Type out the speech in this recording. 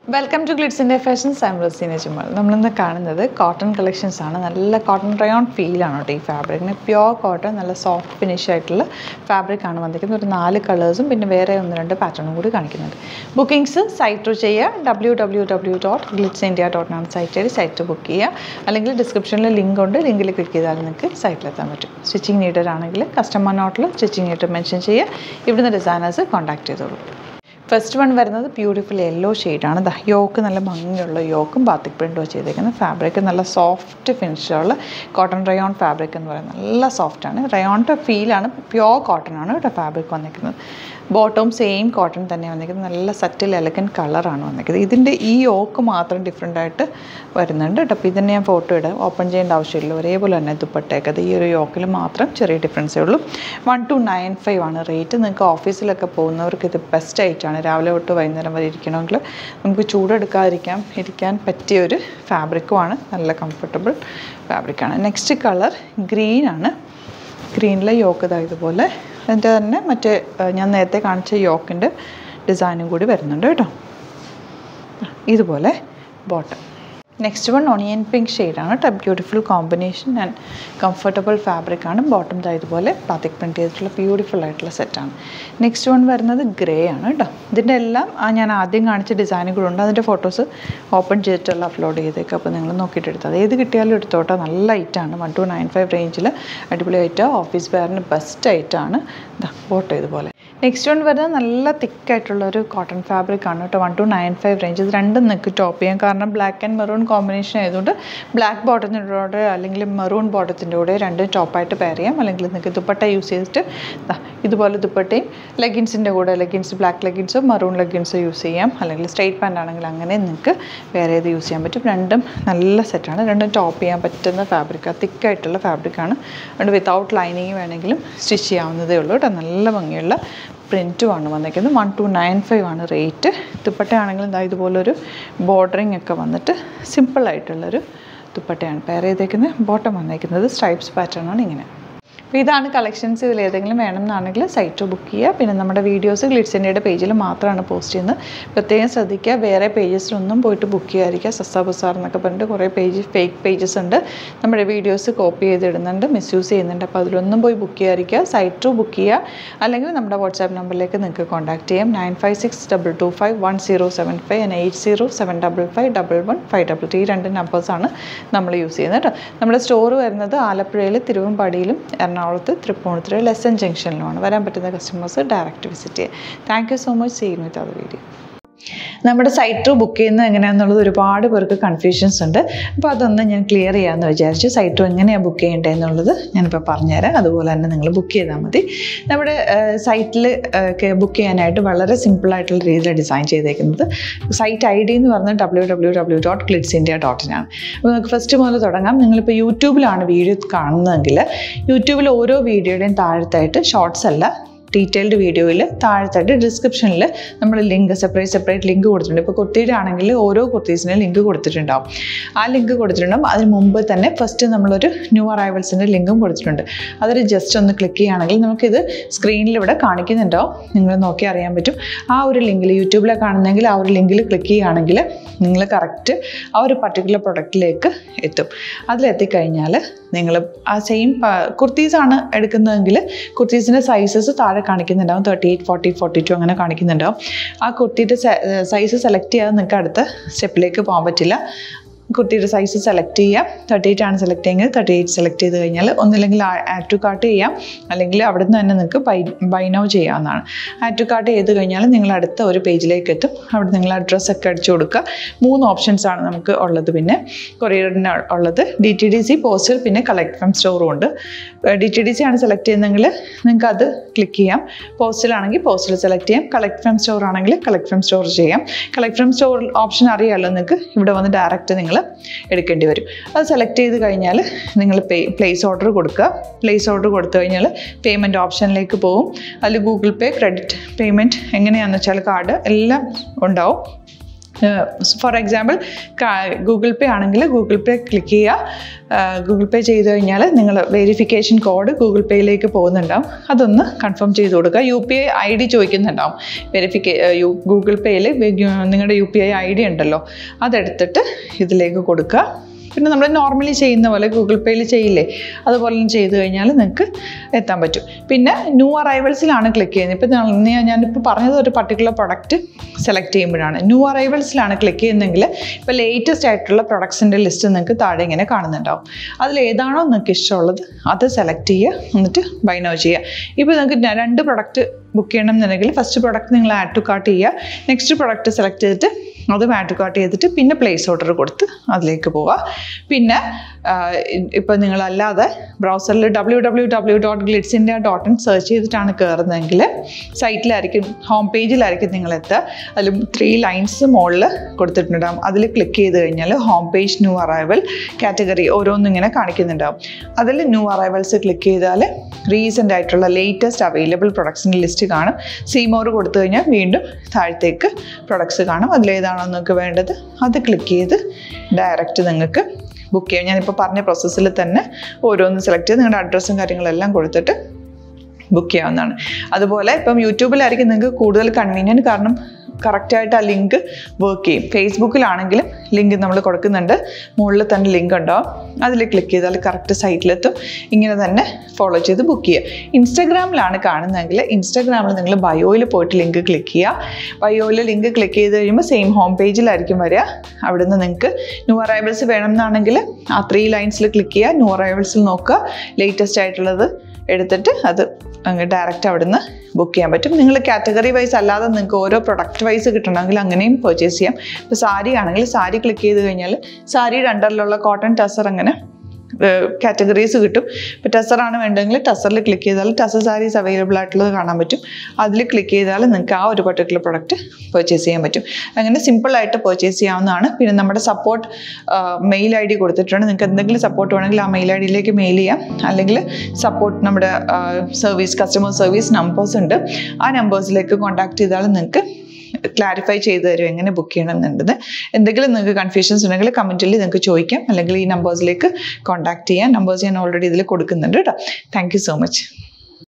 Welcome to Glitz India Fashions. I am Rosina Jamal. We are seeing cotton collections. Nalla cotton rayon feel aanu fabric. Pure cotton, nalla soft finish aayittulla fabric aanu vandikkunu. Oru 4 colors um pinne vere onnu rendu pattern um koodi kanikkunnundu. Bookings site through cheya www.glitzindia.com site book cheya. Allengil description il link undu, link il click cheyidal ninge site il ethan pattum. Stitching needed aanengil customer note il stitching needed mention cheya. Ivudunna designers contact cheyidolu. First one is beautiful yellow shade. The yoke is a yoke batik print. The fabric is soft finish. Cotton rayon fabric is soft. Rayon feel pure cotton fabric. Bottom same cotton subtle elegant color. This yoke is different. This photo open yoke difference. 1295 rate. Office best രാവിലെ തൊട്ട് വൈകുന്നേരം വരെ ഇരിക്കണമെങ്കിൽ നമുക്ക് ചൂടെടുക്കാതിരിക്കാൻ പറ്റിയ ഒരു ഫാബ്രിക്കുമാണ് നല്ല comfortable ഫാബ്രിക്കാണ് നെക്സ്റ്റ് കളർ ഗ്രീൻ ആണ് ഗ്രീനിലെ യോക്ക് ഇതുപോലെ അതിൻ്റെ തന്നെ മറ്റേ ഞാൻ നേരത്തെ കാണിച്ച യോക്കിൻ്റെ ഡിസൈനും കൂടി വരുന്നുണ്ട് കേട്ടോ ഇതുപോലെ bottom Next one onion pink shade ആണ് ട്ടോ beautiful combination and comfortable fabric ആണ് bottom ഇതുപോലെ batik print ചെയ്തിട്ടുള്ള beautiful ആയിട്ടുള്ള സെറ്റ് ആണ് next one വരുന്നത് grey ആണ് ട്ടോ ഇതിന്റെ എല്ലാം ഞാൻ ആദ്യം കാണിച്ച ഡിസൈനുകൾ ഉണ്ട് അതിന്റെ ഫോട്ടോസ് ഓപ്പൺ ചെയ്തിട്ടുള്ള അപ്ലോഡ് ചെയ്തേക്കാം അപ്പോൾ നിങ്ങൾ നോക്കിയിട്ട് എടുത്താൽ ഏത് കിട്ടിയാലും എടുത്തോട്ടോ നല്ല ലൈറ്റ് ആണ് 1295 റേഞ്ചിൽ അടിപൊളി ആയിട്ട് ഓഫീസ് വെയറിന് ബെസ്റ്റ് ആയിട്ടാണ് ബോട്ടം ഇതുപോലെ Next one is a thick cotton fabric. 1295 range. This is top. Black and maroon combination. Black bottom and maroon bottom. Two top pair. Dupatta use leggings leggings, black leggings, maroon leggings use straight pant use random set top fabric. Thick fabric and without lining stitch print 1295 ആണ് rate ദുപ്പട്ടയാണെങ്കിൽ ഇതുപോലെ ഒരു bordering ഒക്കെ വന്നിട്ട് simple ആയിട്ടുള്ള ഒരു ദുപ്പട്ടയാണ് pair ചെയ്തേക്കുന്നത് bottom വന്നേക്കുന്നത് സ്ട്രൈപ്സ് പാറ്റേൺ ആണ് ഇങ്ങനെ ഇതാണ് കളക്ഷൻസ് ഇതിൽ ഏതെങ്കിലും വേണമെന്നാണെങ്കിൽ സൈറ്റ് ബുക്ക് ചെയ്യുക പിന്നെ നമ്മുടെ വീഡിയോസ് ഗ്ലിറ്റ്സ് ഇന്ത്യയുടെ പേജിൽ മാത്രമാണ് പോസ്റ്റ് ചെയ്യുന്നത് പ്രത്യേകം ശ്രദ്ധിക്കുക വേറെ പേജസിലൊന്നും പോയിട്ട് ബുക്ക് ചെയ്യാതിരിക്കുക സസ്സാ ബസാർ എന്നൊക്കെ പറഞ്ഞിട്ട് കുറേ ഫേക്ക് പേജസ് ഉണ്ട് നമ്മുടെ വീഡിയോസ് കോപ്പി ചെയ്തിടുന്നുണ്ട് മിസ്യൂസ് ചെയ്യുന്നുണ്ട് അപ്പോൾ അതിലൊന്നും പോയി ബുക്ക് ചെയ്യാതിരിക്കുക സൈറ്റ് ബുക്ക് ചെയ്യുക അല്ലെങ്കിൽ നമ്മുടെ വാട്സാപ്പ് നമ്പറിലേക്ക് നിങ്ങൾക്ക് കോൺടാക്ട് ചെയ്യാം 9562251075 and 8075551153 ഈ രണ്ട് നമ്പേഴ്സാണ് നമ്മൾ യൂസ് ചെയ്യുന്നത് കേട്ടോ നമ്മുടെ സ്റ്റോർ വരുന്നത് ആലപ്പുഴയിൽ തിരുവമ്പാടിയിലും എറണാകുളത്ത് തൃപ്പൂണിത്തുറ ലെസൺ ജംഗ്ഷനിലാണ് വരാൻ പറ്റുന്ന കസ്റ്റമേഴ്സ് ഡയറക്റ്റ് വിസിറ്റ് ചെയ്യുക thank you so much see you with our video നമ്മുടെ സൈറ്റ് ബുക്ക് ചെയ്യുന്നത് എങ്ങനെയാണെന്നുള്ളത് ഒരുപാട് പേർക്ക് കൺഫ്യൂഷൻസ് ഉണ്ട് അപ്പോൾ അതൊന്ന് ഞാൻ ക്ലിയർ ചെയ്യാമെന്ന് വിചാരിച്ചു സൈറ്റ് എങ്ങനെയാണ് ബുക്ക് ചെയ്യേണ്ടത് എന്നുള്ളത് ഞാനിപ്പോൾ പറഞ്ഞുതരാം അതുപോലെ തന്നെ നിങ്ങൾ ബുക്ക് ചെയ്താൽ മതി നമ്മുടെ സൈറ്റിൽ ബുക്ക് ചെയ്യാനായിട്ട് വളരെ സിമ്പിളായിട്ടുള്ള രീതിയിൽ ഡിസൈൻ ചെയ്തേക്കുന്നത് സൈറ്റ് ഐ ഡി എന്ന് പറഞ്ഞാൽ www.glitzindia.in ആണ് അപ്പോൾ നമുക്ക് ഫസ്റ്റ് മുതൽ തുടങ്ങാം നിങ്ങളിപ്പോൾ യൂട്യൂബിലാണ് വീഡിയോ കാണുന്നതെങ്കിൽ യൂട്യൂബിൽ ഓരോ വീഡിയോയുടെയും താഴത്തായിട്ട് ഷോർട്സ് അല്ല ഡീറ്റെയിൽഡ് വീഡിയോയിൽ താഴത്തായിട്ട് ഡിസ്ക്രിപ്ഷനിൽ നമ്മൾ ലിങ്ക് സെപ്പറേറ്റ് ലിങ്ക് കൊടുത്തിട്ടുണ്ട് ഇപ്പോൾ കുർത്തിയുടെ ആണെങ്കിൽ ഓരോ കുർത്തീസിനും ലിങ്ക് കൊടുത്തിട്ടുണ്ടാവും ആ ലിങ്ക് കൊടുത്തിട്ടുണ്ടാവും അതിന് മുമ്പ് തന്നെ ഫസ്റ്റ് നമ്മളൊരു ന്യൂ അറൈവൽസിൻ്റെ ലിങ്കും കൊടുത്തിട്ടുണ്ട് അതൊരു ജസ്റ്റ് ഒന്ന് ക്ലിക്ക് ചെയ്യുകയാണെങ്കിൽ നമുക്കിത് സ്ക്രീനിൽ ഇവിടെ കാണിക്കുന്നുണ്ടാവും നിങ്ങൾ നോക്കി അറിയാൻ പറ്റും ആ ഒരു ലിങ്കിൽ യൂട്യൂബിലെ കാണുന്നെങ്കിൽ ആ ഒരു ലിങ്കിൽ ക്ലിക്ക് ചെയ്യുകയാണെങ്കിൽ നിങ്ങൾ കറക്റ്റ് ആ ഒരു പർട്ടിക്കുലർ പ്രൊഡക്റ്റിലേക്ക് എത്തും അതിലെത്തിക്കഴിഞ്ഞാൽ നിങ്ങൾ ആ സെയിം കുർത്തീസാണ് എടുക്കുന്നതെങ്കിൽ കുർത്തീസിൻ്റെ സൈസസ് താഴെ കാണിക്കുന്നുണ്ടാവും 38, 40, 42 അങ്ങനെ കാണിക്കുന്നുണ്ടാവും ആ കുർത്തിയുടെ സൈസ് സെലക്ട് ചെയ്യാതെ നിങ്ങൾക്ക് അടുത്ത സ്റ്റെപ്പിലേക്ക് പോകാൻ പറ്റില്ല കുർത്തിയുടെ സൈസ് സെലക്ട് ചെയ്യാം 38 ആണ് സെലക്ട് ചെയ്യുന്നത് 38 സെലക്ട് ചെയ്ത് കഴിഞ്ഞാൽ ഒന്നില്ലെങ്കിൽ ആഡ് ടു കാർട്ട് ചെയ്യാം അല്ലെങ്കിൽ അവിടെ നിന്ന് തന്നെ നിങ്ങൾക്ക് ബൈ നൗ ചെയ്യാവുന്നതാണ് ആഡ് ടു കാർട്ട് ചെയ്ത് കഴിഞ്ഞാൽ നിങ്ങൾ അടുത്ത ഒരു പേജിലേക്ക് എത്തും അവിടെ നിങ്ങൾ അഡ്രസ്സൊക്കെ അടിച്ചു കൊടുക്കുക 3 ഓപ്ഷൻസ് ആണ് നമുക്ക് ഉള്ളത് പിന്നെ കൊറിയറിന് ഉള്ളത് DTDC പോസ്റ്റൽ പിന്നെ കളക്ട് ഫ്രം സ്റ്റോറും ഉണ്ട് DTDC ആണ് സെലക്ട് ചെയ്യുന്നതെങ്കിൽ നിങ്ങൾക്ക് അത് ക്ലിക്ക് ചെയ്യാം പോസ്റ്റലാണെങ്കിൽ പോസ്റ്റൽ സെലക്ട് ചെയ്യാം കളക്ട് ഫ്രം സ്റ്റോർ ആണെങ്കിൽ കളക്ട് ഫ്രം സ്റ്റോർ ചെയ്യാം കളക്ട് ഫ്രം സ്റ്റോർ ഓപ്ഷൻ അറിയാമല്ലോ നിങ്ങൾക്ക് ഇവിടെ വന്ന് ഡയറക്റ്റ് നിങ്ങൾ എടുക്കേണ്ടി വരും അത് സെലക്ട് ചെയ്ത് കഴിഞ്ഞാൽ നിങ്ങൾ പ്ലേസ് ഓർഡർ കൊടുക്കുക പ്ലേസ് ഓർഡർ കൊടുത്തു കഴിഞ്ഞാൽ പേയ്മെൻറ്റ് ഓപ്ഷനിലേക്ക് പോകും അതിൽ ഗൂഗിൾ പേ ക്രെഡിറ്റ് പേയ്മെൻറ്റ് എങ്ങനെയാണെന്ന് വെച്ചാൽ കാർഡ് എല്ലാം ഉണ്ടാവും ഫോർ എക്സാമ്പിൾ ഗൂഗിൾ പേ ആണെങ്കിൽ ഗൂഗിൾ പേ ക്ലിക്ക് ചെയ്യുക. ഗൂഗിൾ പേ ചെയ്ത് കഴിഞ്ഞാൽ നിങ്ങൾ വെരിഫിക്കേഷൻ കോഡ് ഗൂഗിൾ പേയിലേക്ക് പോകുന്നുണ്ടാവും. അതൊന്ന് കൺഫേം ചെയ്ത് കൊടുക്കുക. UPI ID ചോദിക്കുന്നുണ്ടാവും. ഗൂഗിൾ പേയിൽ നിങ്ങളുടെ UPI ID ഉണ്ടല്ലോ, അതെടുത്തിട്ട് ഇതിലേക്ക് കൊടുക്കുക. പിന്നെ നമ്മൾ നോർമലി ചെയ്യുന്ന പോലെ ഗൂഗിൾ പേയിൽ ചെയ്യില്ലേ, അതുപോലെ ചെയ്ത് കഴിഞ്ഞാൽ നിങ്ങൾക്ക് എത്താൻ പറ്റും. പിന്നെ ന്യൂ അറൈവൽസിലാണ് ക്ലിക്ക് ചെയ്യുന്നത്. ഇപ്പോൾ ഞാനിപ്പോൾ പറഞ്ഞത് ഒരു പർട്ടിക്കുലർ പ്രൊഡക്റ്റ് സെലക്ട് ചെയ്യുമ്പോഴാണ്. ന്യൂ അറൈവൽസിലാണ് ക്ലിക്ക് ചെയ്യുന്നതെങ്കിൽ ഇപ്പോൾ ലേറ്റസ്റ്റ് ആയിട്ടുള്ള പ്രൊഡക്ട്സിൻ്റെ ലിസ്റ്റ് നിങ്ങൾക്ക് താഴെ ഇങ്ങനെ കാണുന്നുണ്ടാവും. അതിലേതാണോ നിങ്ങൾക്ക് ഇഷ്ടമുള്ളത് അത് സെലക്ട് ചെയ്യുക, എന്നിട്ട് ബൈ നൗ ചെയ്യുക. ഇപ്പോൾ നിങ്ങൾക്ക് 2 പ്രൊഡക്റ്റ് ബുക്ക് ചെയ്യണം എന്നുണ്ടെങ്കിൽ ഫസ്റ്റ് പ്രൊഡക്റ്റ് നിങ്ങൾ ആഡ് ടു കാർട്ട് ചെയ്യുക. നെക്സ്റ്റ് പ്രൊഡക്റ്റ് സെലക്ട് ചെയ്തിട്ട് അതും ആഡ് ടു കാർട്ട് ചെയ്തിട്ട് പിന്നെ പ്ലേസ് ഓർഡർ കൊടുത്ത് അതിലേക്ക് പോവുക. പിന്നെ ഇപ്പോൾ നിങ്ങളല്ലാതെ ബ്രൗസറിൽ www.glitzindia.in സെർച്ച് ചെയ്തിട്ടാണ് കയറുന്നതെങ്കിൽ സൈറ്റിലായിരിക്കും, ഹോം പേജിലായിരിക്കും നിങ്ങളെത്തുക. അതിൽ 3 ലൈൻസ് മുകളിൽ കൊടുത്തിട്ടുണ്ടാകും. അതിൽ ക്ലിക്ക് ചെയ്ത് കഴിഞ്ഞാൽ home page new arrival category ഓരോന്നും ഇങ്ങനെ കാണിക്കുന്നുണ്ടാവും. അതിൽ ന്യൂ അറൈവൽസ് ക്ലിക്ക് ചെയ്താൽ റീസെൻ്റ് ആയിട്ടുള്ള ലേറ്റസ്റ്റ് അവൈലബിൾ പ്രൊഡക്ട്സിൻ്റെ ലിസ്റ്റ് കാണും. സീമോർ കൊടുത്തു കഴിഞ്ഞാൽ വീണ്ടും താഴത്തേക്ക് പ്രൊഡക്ട്സ് കാണും. അതിലേതാണോ നിങ്ങൾക്ക് വേണ്ടത് അത് ക്ലിക്ക് ചെയ്ത് ഡയറക്റ്റ് നിങ്ങൾക്ക് ബുക്ക് ചെയ്യാം. ഞാനിപ്പോൾ പറഞ്ഞ പ്രോസസ്സിൽ തന്നെ ഓരോന്ന് സെലക്ട് ചെയ്ത് നിങ്ങളുടെ അഡ്രസ്സും കാര്യങ്ങളെല്ലാം കൊടുത്തിട്ട് ബുക്ക് ചെയ്യാവുന്നതാണ്. അതുപോലെ ഇപ്പം യൂട്യൂബിലായിരിക്കും നിങ്ങൾക്ക് കൂടുതൽ കൺവീനിയൻറ്റ്, കാരണം കറക്റ്റായിട്ട് ആ ലിങ്ക് വർക്ക് ചെയ്യും. ഫേസ്ബുക്കിലാണെങ്കിലും ലിങ്ക് നമ്മൾ കൊടുക്കുന്നുണ്ട്, മുകളിൽ തന്നെ ലിങ്ക് ഉണ്ടാവും. അതിൽ ക്ലിക്ക് ചെയ്താൽ കറക്റ്റ് സൈറ്റിലെത്തും. ഇങ്ങനെ തന്നെ ഫോളോ ചെയ്ത് ബുക്ക് ചെയ്യുക. ഇൻസ്റ്റാഗ്രാമിലാണ് കാണുന്നതെങ്കിൽ ഇൻസ്റ്റാഗ്രാമിൽ നിങ്ങൾ ബയോയിൽ പോയിട്ട് ലിങ്ക് ക്ലിക്ക് ചെയ്യുക. ബയോയിൽ ലിങ്ക് ക്ലിക്ക് ചെയ്ത് കഴിയുമ്പോൾ സെയിം ഹോം പേജിലായിരിക്കും വരിക. അവിടുന്ന് നിങ്ങൾക്ക് ന്യൂ അറൈവൽസ് വേണമെന്നാണെങ്കിൽ ആ 3 ലൈൻസിൽ ക്ലിക്ക് ചെയ്യുക. ന്യൂ അറൈവൽസിൽ നോക്കുക, ലേറ്റസ്റ്റ് ആയിട്ടുള്ളത് എടുത്തിട്ട് അത് അങ്ങ് ഡയറക്റ്റ് അവിടുന്ന് ബുക്ക് ചെയ്യാൻ പറ്റും. നിങ്ങൾ കാറ്റഗറി വൈസ് അല്ലാതെ നിങ്ങൾക്ക് ഓരോ പ്രൊഡക്റ്റ് വൈസ് കിട്ടണമെങ്കിൽ അങ്ങനെയും പർച്ചേസ് ചെയ്യാം. ഇപ്പോൾ സാരി ആണെങ്കിൽ സാരി ക്ലിക്ക് ചെയ്ത് കഴിഞ്ഞാൽ സാരിയുടെ അണ്ടറിലുള്ള കോട്ടൺ ടസർ അങ്ങനെ കാറ്റഗറീസ് കിട്ടും. ഇപ്പോൾ ടസറാണ് വേണ്ടതെങ്കിൽ ടസറിൽ ക്ലിക്ക് ചെയ്താൽ ടസർ സാരീസ് അവൈലബിൾ ആയിട്ടുള്ളത് കാണാൻ പറ്റും. അതിൽ ക്ലിക്ക് ചെയ്താൽ നിങ്ങൾക്ക് ആ ഒരു പർട്ടിക്കുലർ പ്രൊഡക്റ്റ് പർച്ചേസ് ചെയ്യാൻ പറ്റും. അങ്ങനെ സിമ്പിളായിട്ട് പർച്ചേസ് ചെയ്യാവുന്നതാണ്. പിന്നെ നമ്മുടെ സപ്പോർട്ട് മെയിൽ ID കൊടുത്തിട്ടുണ്ട്. നിങ്ങൾക്ക് എന്തെങ്കിലും സപ്പോർട്ട് വേണമെങ്കിൽ ആ മെയിൽ IDയിലേക്ക് മെയിൽ ചെയ്യാം. അല്ലെങ്കിൽ സപ്പോർട്ട് നമ്മുടെ കസ്റ്റമർ സർവീസ് നമ്പേഴ്സ് ഉണ്ട്. ആ നമ്പേഴ്സിലേക്ക് കോൺടാക്ട് ചെയ്താൽ നിങ്ങൾക്ക് ക്ലാരിഫൈ ചെയ്ത് തരും എങ്ങനെ ബുക്ക് ചെയ്യണം എന്നുള്ളത്. എന്തെങ്കിലും നിങ്ങൾക്ക് കൺഫ്യൂഷൻസ് ഉണ്ടെങ്കിൽ കമൻറ്റിൽ നിങ്ങൾക്ക് ചോദിക്കാം, അല്ലെങ്കിൽ ഈ നമ്പേഴ്സിലേക്ക് കോൺടാക്ട് ചെയ്യാം. നമ്പേഴ്സ് ഞാൻ ഓൾറെഡി ഇതിൽ കൊടുക്കുന്നുണ്ട് കേട്ടോ. Thank you so much.